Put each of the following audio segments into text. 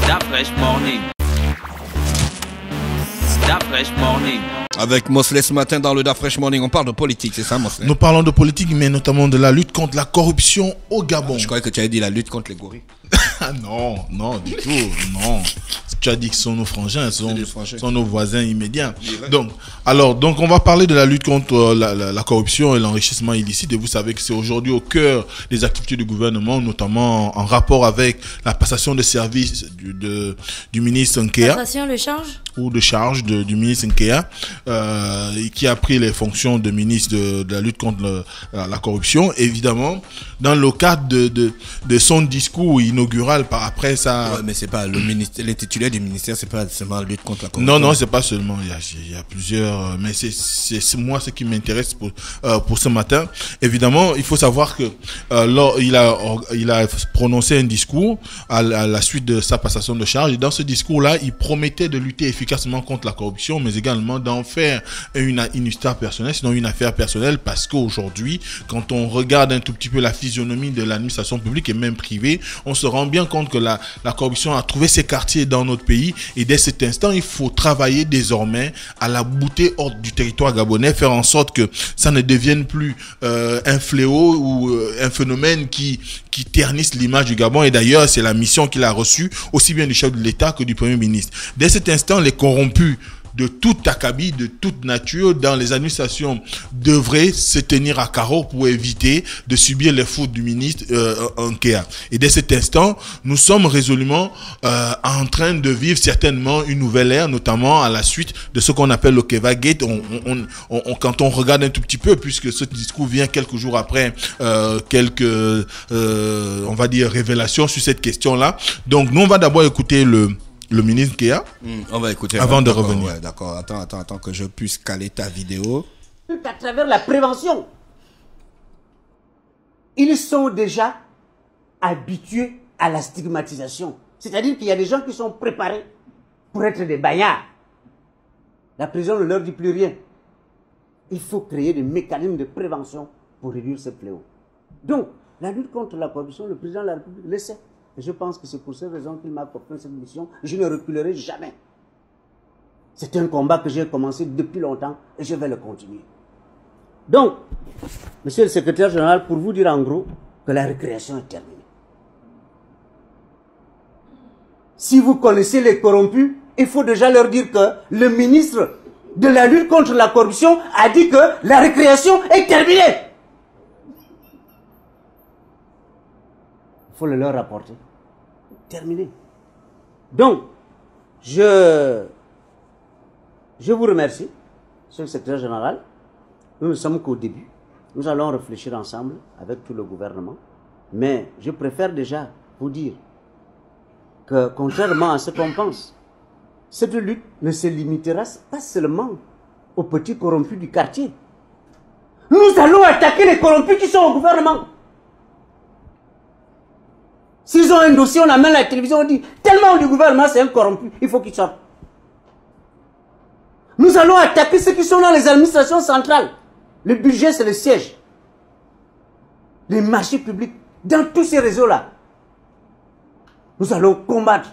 Da Fresh Morning. Da Fresh Morning. Avec Mosley ce matin dans le Da Fresh Morning, on parle de politique, c'est ça Mosley? Nous parlons de politique, mais notamment de la lutte contre la corruption au Gabon. Je croyais que tu avais dit la lutte contre les gorilles. Ah non, non, du tout, non. Tu as dit que ce sont nos frangins, ce sont nos voisins immédiats. Donc, on va parler de la lutte contre la corruption et l'enrichissement illicite. Et vous savez que c'est aujourd'hui au cœur des activités du gouvernement, notamment en rapport avec la passation de service du ministre Nkea. Passation de charge? Ou de charge du ministre Nkea, qui a pris les fonctions de ministre de la lutte contre la corruption. Évidemment, dans le cadre de son discours inaugural après ça. Ouais, mais c'est pas le ministère, l'intitulé du ministère, c'est pas seulement la lutte contre la corruption. Non, c'est pas seulement. Il y a plusieurs, mais c'est moi ce qui m'intéresse pour ce matin. Évidemment, il faut savoir que il a prononcé un discours à la suite de sa passation de charge. Et dans ce discours-là, il promettait de lutter efficacement contre la corruption, mais également d'en faire une histoire personnelle, sinon une affaire personnelle, parce qu'aujourd'hui, quand on regarde un tout petit peu la physionomie de l'administration publique et même privée, on se rend bien compte que la corruption a trouvé ses quartiers dans notre pays, et dès cet instant, il faut travailler désormais à la bouter hors du territoire gabonais, faire en sorte que ça ne devienne plus un fléau ou un phénomène qui ternisse l'image du Gabon. Et d'ailleurs, c'est la mission qu'il a reçue, aussi bien du chef de l'État que du Premier ministre. Dès cet instant, les corrompus de toute acabit, de toute nature, dans les administrations, devraient se tenir à carreau pour éviter de subir les fautes du ministre Nkea. Et dès cet instant, nous sommes résolument en train de vivre certainement une nouvelle ère, notamment à la suite de ce qu'on appelle le Keva Gate. Quand on regarde un tout petit peu, puisque ce discours vient quelques jours après quelques, on va dire, révélations sur cette question-là. Donc, nous, on va d'abord écouter le ministre Nkea, on va écouter avant de revenir. Ouais, d'accord, attends que je puisse caler ta vidéo. À travers la prévention, ils sont déjà habitués à la stigmatisation. C'est-à-dire qu'il y a des gens qui sont préparés pour être des bagnards. La prison ne leur dit plus rien. Il faut créer des mécanismes de prévention pour réduire ce fléau. Donc, la lutte contre la corruption, le président de la République le sait. Et je pense que c'est pour cette raison qu'il m'a confié cette mission. Je ne reculerai jamais. C'est un combat que j'ai commencé depuis longtemps et je vais le continuer. Donc, monsieur le secrétaire général, pour vous dire en gros que la récréation est terminée. Si vous connaissez les corrompus, il faut déjà leur dire que le ministre de la lutte contre la corruption a dit que la récréation est terminée. Il faut le leur rapporter. Terminé. Donc, je vous remercie, monsieur le secrétaire général. Nous ne sommes qu'au début. Nous allons réfléchir ensemble avec tout le gouvernement. Mais je préfère déjà vous dire que, contrairement à ce qu'on pense, cette lutte ne se limitera pas seulement aux petits corrompus du quartier. Nous allons attaquer les corrompus qui sont au gouvernement. S'ils ont un dossier, on amène à la télévision, on dit tellement du gouvernement c'est un corrompu, il faut qu'il sorte. Nous allons attaquer ceux qui sont dans les administrations centrales. Le budget, c'est le siège. Les marchés publics, dans tous ces réseaux-là. Nous allons combattre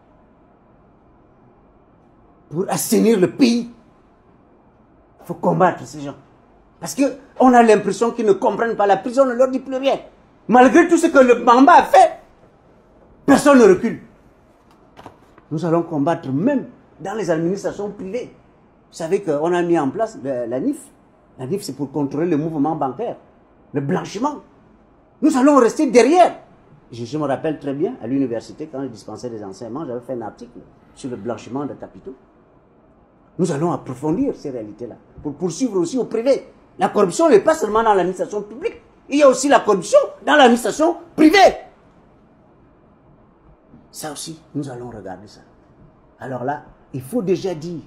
pour assainir le pays. Il faut combattre ces gens. Parce qu'on a l'impression qu'ils ne comprennent pas. La prison ne leur dit plus rien. Malgré tout ce que le Bamba a fait, personne ne recule. Nous allons combattre même dans les administrations privées. Vous savez qu'on a mis en place la NIF. La NIF, c'est pour contrôler le mouvement bancaire, le blanchiment. Nous allons rester derrière. Je me rappelle très bien, à l'université, quand je dispensais des enseignements, j'avais fait un article sur le blanchiment de capitaux. Nous allons approfondir ces réalités-là, pour poursuivre aussi au privé. La corruption n'est pas seulement dans l'administration publique, il y a aussi la corruption dans l'administration privée. Ça aussi, nous allons regarder ça. Alors là, il faut déjà dire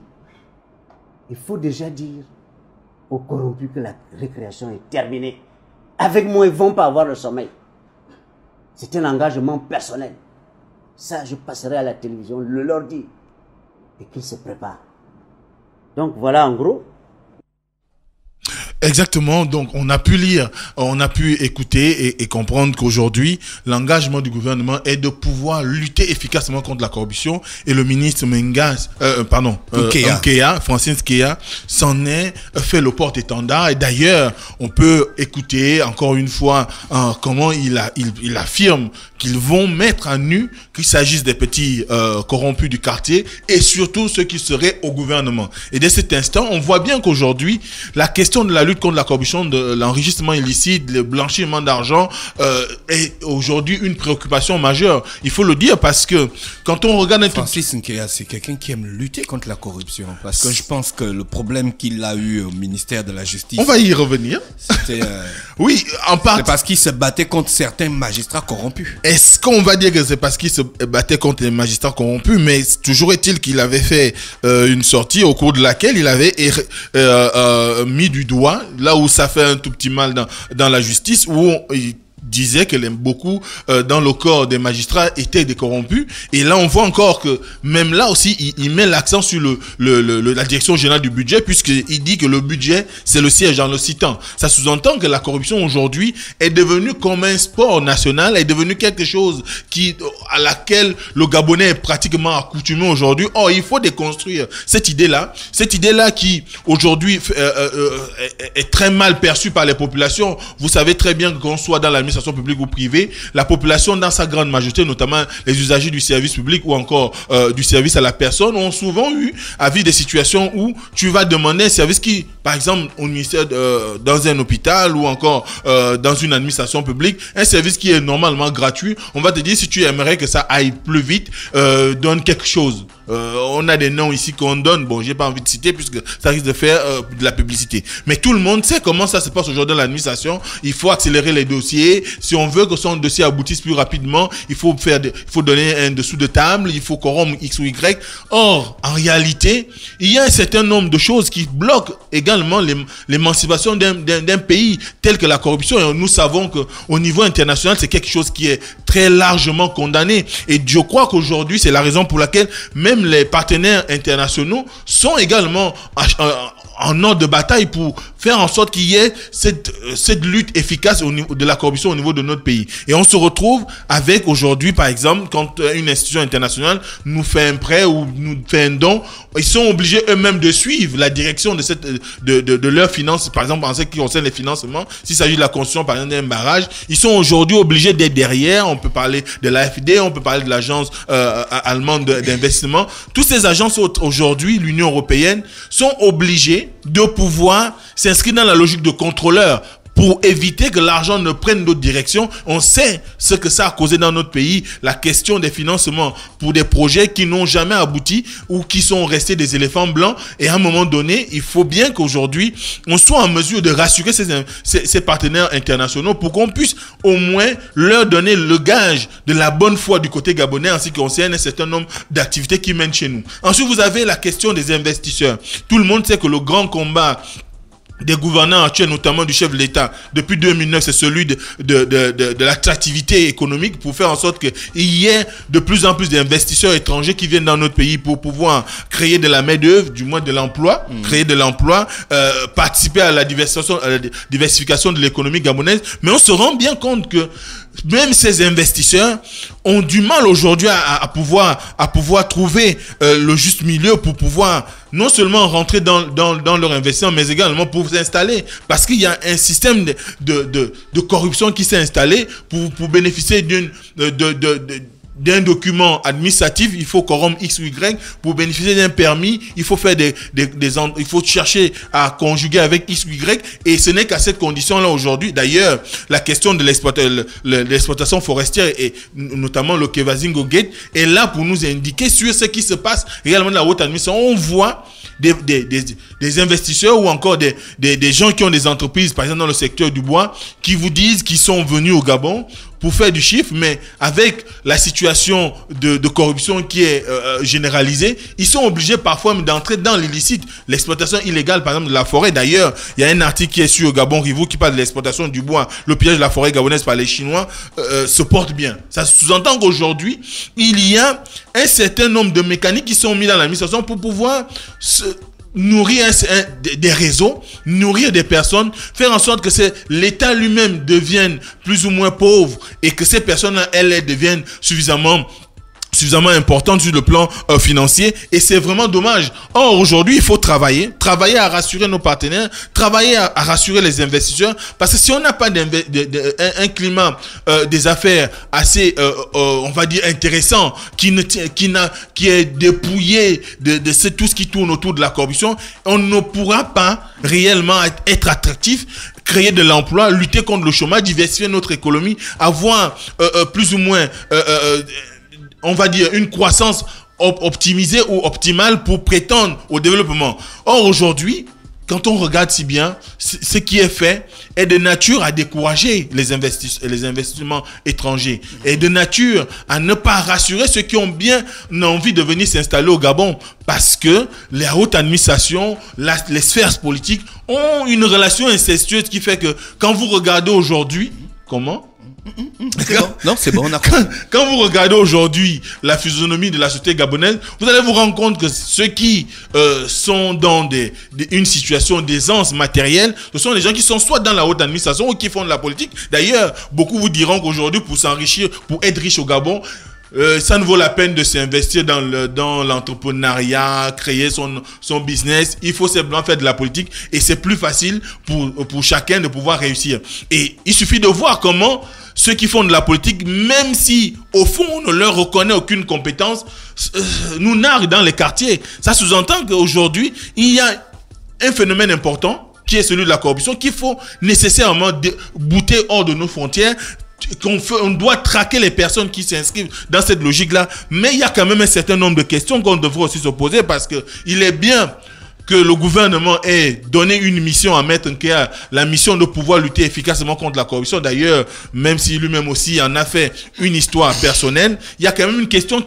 aux corrompus que la récréation est terminée. Avec moi, ils ne vont pas avoir le sommeil. C'est un engagement personnel. Ça, je passerai à la télévision, le leur dire, et qu'ils se préparent. Donc voilà en gros. Exactement. Donc, on a pu lire, on a pu écouter et comprendre qu'aujourd'hui, l'engagement du gouvernement est de pouvoir lutter efficacement contre la corruption. Et le ministre Nkea, Francis Nkea, s'en est fait le porte-étendard. Et d'ailleurs, on peut écouter encore une fois comment il affirme qu'ils vont mettre à nu qu'il s'agisse des petits corrompus du quartier et surtout ceux qui seraient au gouvernement. Et dès cet instant, on voit bien qu'aujourd'hui, la question de la lutte contre la corruption, de l'enrichissement illicite, le blanchiment d'argent est aujourd'hui une préoccupation majeure. Il faut le dire parce que quand on regarde... Francis Nkea, c'est quelqu'un qui aime lutter contre la corruption. Parce que je pense que le problème qu'il a eu au ministère de la Justice... On va y revenir. C'était... oui, en part... C'est parce qu'il se battait contre certains magistrats corrompus. Est-ce qu'on va dire que c'est parce qu'il se battait contre les magistrats corrompus? Mais toujours est-il qu'il avait fait une sortie au cours de laquelle il avait mis du doigt là où ça fait un tout petit mal dans la justice, où il disait que beaucoup dans le corps des magistrats étaient des corrompus. Et là, on voit encore que même là aussi, il met l'accent sur la direction générale du budget, puisqu'il dit que le budget, c'est le siège en le citant. Ça sous-entend que la corruption aujourd'hui est devenue comme un sport national, est devenue quelque chose à laquelle le Gabonais est pratiquement accoutumé aujourd'hui. Or, il faut déconstruire cette idée-là qui aujourd'hui est très mal perçue par les populations. Vous savez très bien qu'on soit dans l'administration publique ou privée, la population dans sa grande majorité, notamment les usagers du service public ou encore du service à la personne, ont souvent eu à vivre des situations où tu vas demander un service qui, par exemple, au ministère, dans un hôpital ou encore dans une administration publique, un service qui est normalement gratuit, on va te dire si tu aimerais que ça aille plus vite, donne quelque chose. On a des noms ici qu'on donne, bon, j'ai pas envie de citer puisque ça risque de faire de la publicité. Mais tout le monde sait comment ça se passe aujourd'hui dans l'administration. Il faut accélérer les dossiers. Si on veut que son dossier aboutisse plus rapidement, il faut donner un dessous de table, il faut corrompre X ou Y. Or, en réalité, il y a un certain nombre de choses qui bloquent également l'émancipation d'un pays tel que la corruption. Et nous savons que au niveau international, c'est quelque chose qui est très largement condamné. Et je crois qu'aujourd'hui, c'est la raison pour laquelle même les partenaires internationaux sont également en ordre de bataille pour faire en sorte qu'il y ait cette lutte efficace au niveau de la corruption au niveau de notre pays. Et on se retrouve avec aujourd'hui, par exemple, quand une institution internationale nous fait un prêt ou nous fait un don, ils sont obligés eux-mêmes de suivre la direction de leurs finances. Par exemple, en ce qui concerne les financements, s'il s'agit de la construction, par exemple, d'un barrage, ils sont aujourd'hui obligés d'être derrière. On peut parler de l'AFD, on peut parler de l'agence allemande d'investissement. Toutes ces agences aujourd'hui, l'Union européenne, sont obligées de pouvoir s'inscrire dans la logique de contrôleur pour éviter que l'argent ne prenne d'autres directions. On sait ce que ça a causé dans notre pays, la question des financements pour des projets qui n'ont jamais abouti ou qui sont restés des éléphants blancs. Et à un moment donné, il faut bien qu'aujourd'hui, on soit en mesure de rassurer ces partenaires internationaux pour qu'on puisse au moins leur donner le gage de la bonne foi du côté gabonais en ce qui concerne un certain nombre d'activités qui mènent chez nous. Ensuite, vous avez la question des investisseurs. Tout le monde sait que le grand combat des gouvernants actuels, notamment du chef de l'État, depuis 2009, c'est celui de l'attractivité économique pour faire en sorte qu'il y ait de plus en plus d'investisseurs étrangers qui viennent dans notre pays pour pouvoir créer de la main-d'œuvre, du moins de l'emploi, créer de l'emploi, participer à la diversification de l'économie gabonaise. Mais on se rend bien compte que même ces investisseurs ont du mal aujourd'hui à pouvoir trouver le juste milieu pour pouvoir non seulement rentrer dans leur investissement, mais également pour s'installer. Parce qu'il y a un système de corruption qui s'est installé pour bénéficier d'un document administratif, il faut corrompre X ou Y. Pour bénéficier d'un permis, il faut faire il faut chercher à conjuguer avec X ou Y. Et ce n'est qu'à cette condition-là aujourd'hui. D'ailleurs, la question de l'exploitation forestière et notamment le Kevazingo Gate est là pour nous indiquer sur ce qui se passe réellement dans la haute administration. On voit des investisseurs ou encore des gens qui ont des entreprises, par exemple dans le secteur du bois, qui vous disent qu'ils sont venus au Gabon pour faire du chiffre, mais avec la situation de corruption qui est généralisée, ils sont obligés parfois d'entrer dans l'illicite, l'exploitation illégale, par exemple, de la forêt. D'ailleurs, il y a un article qui est sur Gabon Rivou qui parle de l'exploitation du bois, le pillage de la forêt gabonaise par les Chinois, se porte bien. Ça sous-entend qu'aujourd'hui, il y a un certain nombre de mécaniques qui sont mis dans l'administration pour pouvoir nourrir des réseaux, nourrir des personnes, faire en sorte que l'État lui-même devienne plus ou moins pauvre et que ces personnes, elles deviennent suffisamment importante sur le plan financier, et c'est vraiment dommage. Or, aujourd'hui, il faut travailler à rassurer nos partenaires, travailler à rassurer les investisseurs, parce que si on n'a pas un climat des affaires assez, on va dire, intéressant, qui est dépouillé de tout ce qui tourne autour de la corruption, on ne pourra pas réellement être attractif, créer de l'emploi, lutter contre le chômage, diversifier notre économie, avoir plus ou moins on va dire une croissance optimisée ou optimale pour prétendre au développement. Or, aujourd'hui, quand on regarde si bien, ce qui est fait est de nature à décourager les investissements étrangers, et de nature à ne pas rassurer ceux qui ont bien envie de venir s'installer au Gabon, parce que la haute administration, les sphères politiques ont une relation incestueuse qui fait que quand vous regardez aujourd'hui, comment ? C'est bon. Non, c'est bon, on a compris. Quand vous regardez aujourd'hui la physionomie de la société gabonaise, vous allez vous rendre compte que ceux qui sont dans une situation d'aisance matérielle, ce sont les gens qui sont soit dans la haute administration ou qui font de la politique. D'ailleurs, beaucoup vous diront qu'aujourd'hui, pour s'enrichir, pour être riche au Gabon, ça ne vaut la peine de s'investir dans l'entrepreneuriat, créer son business. Il faut simplement faire de la politique, et c'est plus facile pour chacun de pouvoir réussir. Et il suffit de voir comment ceux qui font de la politique, même si au fond on ne leur reconnaît aucune compétence, nous narguent dans les quartiers. Ça sous-entend qu'aujourd'hui, il y a un phénomène important qui est celui de la corruption, qu'il faut nécessairement bouter hors de nos frontières. On doit traquer les personnes qui s'inscrivent dans cette logique-là. Mais il y a quand même un certain nombre de questions qu'on devrait aussi se poser, parce que il est bien que le gouvernement ait donné une mission à Maître Nkéa, la mission de pouvoir lutter efficacement contre la corruption. D'ailleurs, même si lui-même aussi en a fait une histoire personnelle, il y a quand même une question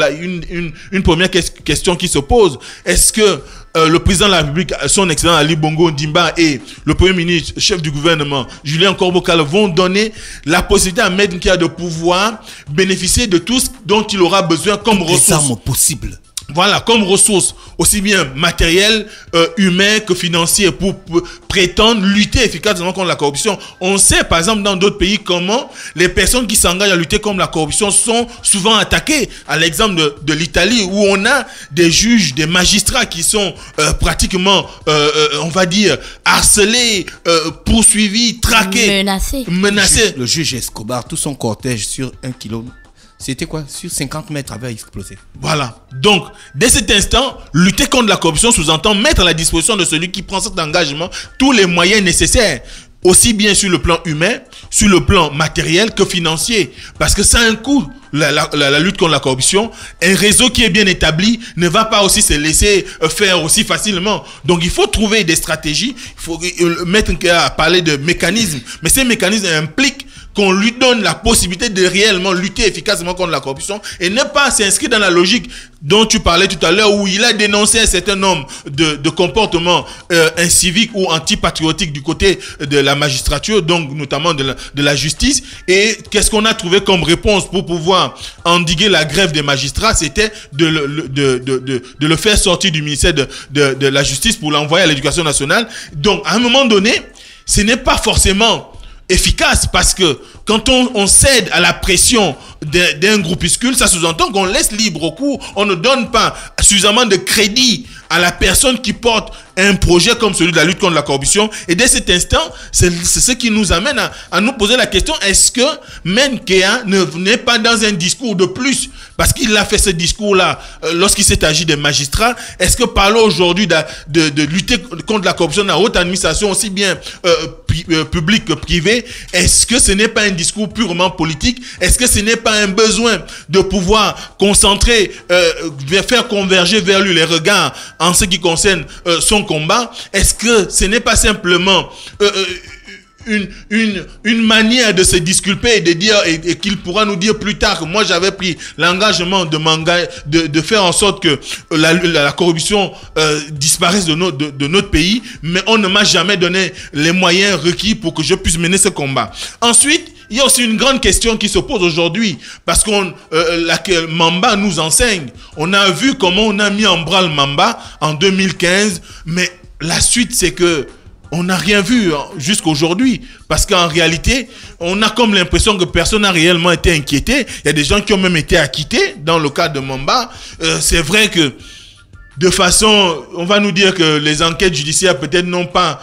une première question qui se pose. Est-ce que le président de la République, son excellent Ali Bongo Ondimba, et le premier ministre, chef du gouvernement, Julien Korbokal, vont donner la possibilité à Maître Nkéa de pouvoir bénéficier de tout ce dont il aura besoin comme ressources. Des armes possibles. Voilà, comme ressources, aussi bien matérielles, humaines que financières, pour prétendre lutter efficacement contre la corruption. On sait, par exemple, dans d'autres pays, comment les personnes qui s'engagent à lutter contre la corruption sont souvent attaquées. À l'exemple de l'Italie, où on a des juges, des magistrats qui sont pratiquement, on va dire, harcelés, poursuivis, traqués, menacés. Le juge Escobar, tout son cortège sur 1 km. C'était quoi? Sur 50 mètres avait explosé. Voilà. Donc, dès cet instant, lutter contre la corruption sous-entend mettre à la disposition de celui qui prend cet engagement tous les moyens nécessaires, aussi bien sur le plan humain, sur le plan matériel que financier. Parce que ça a un coût, la lutte contre la corruption. Un réseau qui est bien établi ne va pas aussi se laisser faire aussi facilement. Donc, il faut trouver des stratégies. Il faut mettre à parler de mécanismes. Mais ces mécanismes impliquent qu'on lui donne la possibilité de réellement lutter efficacement contre la corruption, et ne pas s'inscrire dans la logique dont tu parlais tout à l'heure, où il a dénoncé un certain nombre de comportements inciviques ou antipatriotiques du côté de la magistrature, donc notamment de la justice. Et qu'est-ce qu'on a trouvé comme réponse pour pouvoir endiguer la grève des magistrats? C'était de le faire sortir du ministère de la justice pour l'envoyer à l'éducation nationale. Donc, à un moment donné, ce n'est pas forcément efficace, parce que quand on cède à la pression d'un groupuscule, ça sous-entend qu'on laisse libre cours, on ne donne pas suffisamment de crédit à la personne qui porte un projet comme celui de la lutte contre la corruption. Et dès cet instant, c'est ce qui nous amène à nous poser la question, est-ce que Menkea n'est pas dans un discours de plus? Parce qu'il a fait ce discours-là lorsqu'il s'est agi des magistrats. Est-ce que parler aujourd'hui de lutter contre la corruption dans la haute administration, aussi bien publique que privée, est-ce que ce n'est pas un discours purement politique? Est-ce que ce n'est pas un besoin de pouvoir concentrer, faire converger vers lui les regards en ce qui concerne son combat? Est-ce que ce n'est pas simplement une manière de se disculper et de dire, et qu'il pourra nous dire plus tard que moi j'avais pris l'engagement de faire en sorte que la corruption disparaisse de notre pays, mais on ne m'a jamais donné les moyens requis pour que je puisse mener ce combat. Ensuite, il y a aussi une grande question qui se pose aujourd'hui, parce que Mamba nous enseigne. On a vu comment on a mis en branle Mamba en 2015, mais la suite, c'est que on n'a rien vu jusqu'à aujourd'hui, parce qu'en réalité, on a comme l'impression que personne n'a réellement été inquiété. Il y a des gens qui ont même été acquittés dans le cas de Mamba. C'est vrai que de façon, on va nous dire que les enquêtes judiciaires peut-être n'ont pas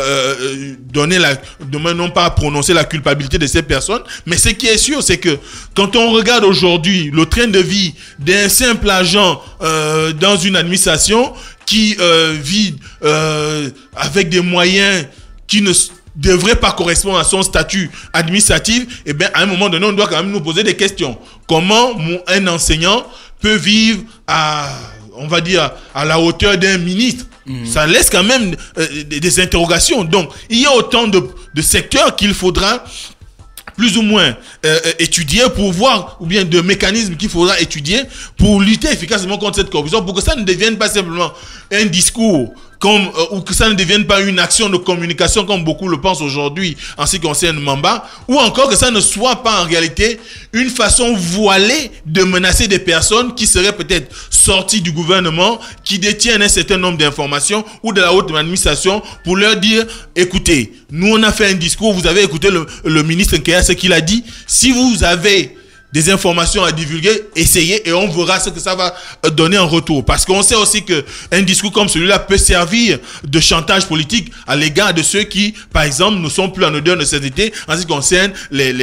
n'ont pas prononcé la culpabilité de ces personnes, mais ce qui est sûr, c'est que quand on regarde aujourd'hui le train de vie d'un simple agent dans une administration qui vit avec des moyens qui ne devraient pas correspondre à son statut administratif, eh bien, à un moment donné, on doit quand même nous poser des questions. Comment un enseignant peut vivre on va dire, à la hauteur d'un ministre? Ça laisse quand même des interrogations. Donc, il y a autant de secteurs qu'il faudra plus ou moins étudier pour voir, ou bien de mécanismes qu'il faudra étudier pour lutter efficacement contre cette corruption, pour que ça ne devienne pas simplement un discours ou que ça ne devienne pas une action de communication comme beaucoup le pensent aujourd'hui en ce qui concerne Mamba, ou encore que ça ne soit pas en réalité une façon voilée de menacer des personnes qui seraient peut-être sorties du gouvernement, qui détiennent un certain nombre d'informations ou de la haute administration, pour leur dire, écoutez, nous on a fait un discours, vous avez écouté le ministre Nkeya, ce qu'il a dit, si vous avez des informations à divulguer, essayez et on verra ce que ça va donner en retour. Parce qu'on sait aussi que un discours comme celui-là peut servir de chantage politique à l'égard de ceux qui, par exemple, ne sont plus en odeur de sainteté en ce qui concerne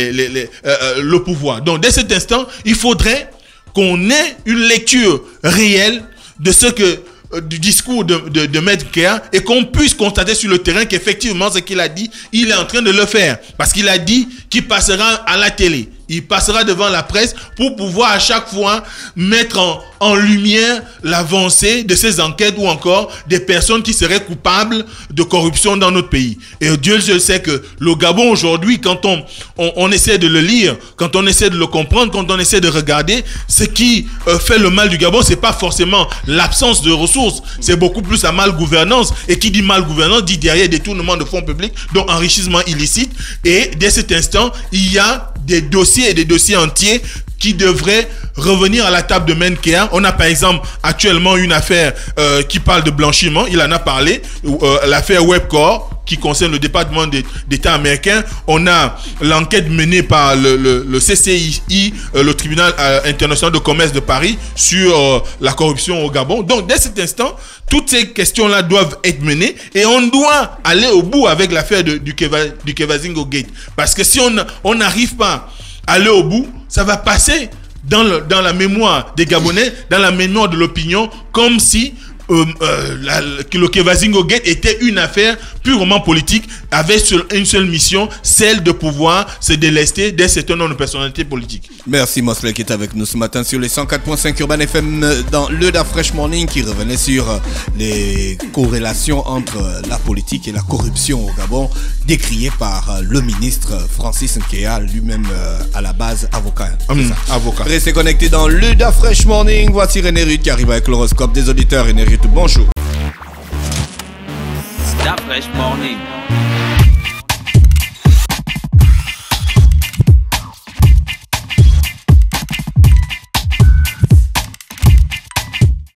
le pouvoir. Donc, dès cet instant, il faudrait qu'on ait une lecture réelle de ce que du discours de Maître Nkeya et qu'on puisse constater sur le terrain qu'effectivement ce qu'il a dit, il est en train de le faire. Parce qu'il a dit qu'il passera à la télé. Il passera devant la presse pour pouvoir à chaque fois mettre en lumière l'avancée de ces enquêtes ou encore des personnes qui seraient coupables de corruption dans notre pays. Et Dieu seul sait que le Gabon aujourd'hui, quand on essaie de le lire, quand on essaie de le comprendre, quand on essaie de regarder, ce qui fait le mal du Gabon, c'est pas forcément l'absence de ressources, c'est beaucoup plus la malgouvernance. Et qui dit malgouvernance dit derrière détournement de fonds publics, donc enrichissement illicite. Et dès cet instant, il y a des dossiers et des dossiers entiers qui devraient revenir à la table de Maître Nkeya. On a par exemple actuellement une affaire qui parle de blanchiment, il en a parlé, l'affaire Webcor qui concerne le département d'État américain. On a l'enquête menée par le CCI, le tribunal international de commerce de Paris, sur la corruption au Gabon. Donc dès cet instant, toutes ces questions-là doivent être menées et on doit aller au bout avec l'affaire du Kevazingo Gate. Parce que si on n'arrive pas à aller au bout, ça va passer dans la mémoire des Gabonais, dans la mémoire de l'opinion, comme si le Kevazingo Gate était une affaire purement politique avec une seule mission, celle de pouvoir se délester d'un certain nombre de personnalités politiques. Merci Mosley qui est avec nous ce matin sur les 104.5 Urban FM dans le Da Fresh Morning, qui revenait sur les corrélations entre la politique et la corruption au Gabon, décrié par le ministre Francis Nkeya, lui-même à la base avocat. Avocat. Restez connectés dans le Da Fresh Morning. Voici René Rude qui arrive avec l'horoscope des auditeurs. René Rude, bonjour. Da Fresh Morning.